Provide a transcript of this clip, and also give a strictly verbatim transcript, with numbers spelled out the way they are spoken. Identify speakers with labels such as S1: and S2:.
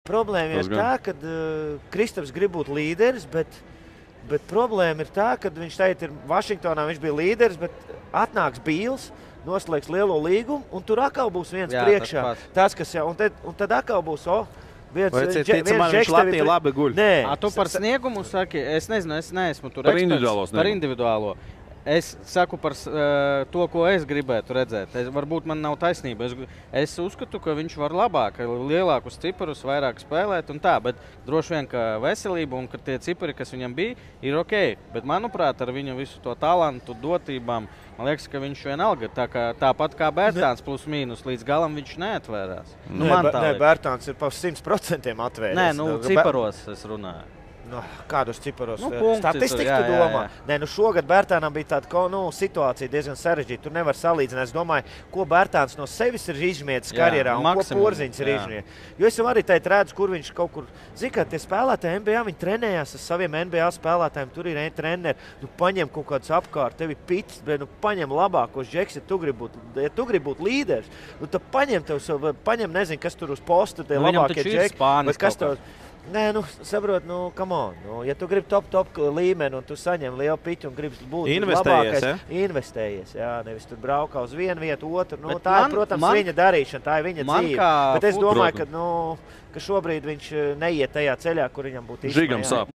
S1: Problēma ir tā, ka uh, Kristaps grib būt līderis, bet, bet problēma ir tā, ka viņš tagad ir Vašingtonā, viņš bija līderis, bet atnāks Bīls, noslēgs lielo līgumu, un tur atkal būs viens Jā, priekšā. Tas, tas, kas jau, un, tad, un tad atkal būs, o, viens,
S2: Vai
S1: viens,
S2: tic, man viņš Latvijā labi guļ.
S1: Nē.
S3: A, tu par sniegumu saki, es nezinu, es neesmu tur
S2: par
S3: eksperts,
S2: individuālo sniegumu.
S3: Par individuālo. Es saku par uh, to, ko es gribētu redzēt. Es, varbūt man nav taisnība. Es, es uzskatu, ka viņš var labāk, lielākus ciparus, vairāk spēlēt un tā, bet droši vien, ka veselība un ka tie cipari, kas viņam bija, ir ok. Bet, manuprāt, ar viņu visu to talantu, dotībām, man liekas, ka viņš vienalga tā kā, tāpat kā Bērtāns plus mīnus, līdz galam viņš neatvērās. Nu,
S1: nē,
S3: man tā
S1: nē, Bērtāns ir pa simt procentiem atvērties.
S3: Nē, nu, ciparos es runāju.
S1: No, kādos ciparos?
S3: Nu,
S1: Statistiku
S3: jā,
S1: tu
S3: jā,
S1: domā?
S3: jā.
S1: Nē, nu šogad Bērtānam bija tāda nu, situācija diezgan sarežģīta. Tur nevar salīdzināt. Es domāju, ko Bērtāns no sevis ir izmēģinājis karjerā un maksimum, ko Porziņš ir izmēģinājis. Jo es jau arī teikt redzu, kur viņš kaut kur, zini, ka tie spēlētāji N B A, viņi trenējās ar saviem N B A spēlētājiem. Tur ir treneri, tu paņem kaut kādus apkārt, tev ir pits, bet nu paņem labākos džeks, ja tu gribi būt, ja tu gribi būt līderis. Nu tad paņem tev savu, paņem, nezinu, kas tur uz posta, tie
S3: nu,
S1: labākie džeki. Nē, nu, saprot, nu, come on. Nu, ja tu gribi top, top līmeni un tu saņem lielu piķu un gribi būt
S2: investējies,
S1: labākais, ja? investējies, jā, nevis tur braukā uz vienu vietu, otru. Nu,
S3: Bet
S1: tā
S3: man,
S1: ir, protams,
S3: man,
S1: viņa darīšana, tā ir viņa dzīve. Bet es domāju, ka, nu, ka šobrīd viņš neiet tajā ceļā, kur viņam būtu
S2: Žigam sāp.